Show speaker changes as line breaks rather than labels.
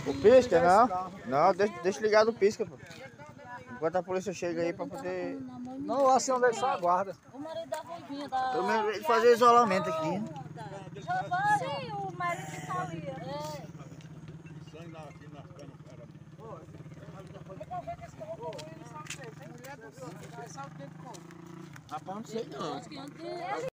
O pisca, não? Não, deixa ligado o pisca, pô. Enquanto a polícia chega aí pra poder...
Não, assim onde ele só aguarda.
O marido da Ruivinha da...
Pelo menos ele fazer isolamento aqui.
Sim, o marido que tá ali.
Rapaz, não sei não.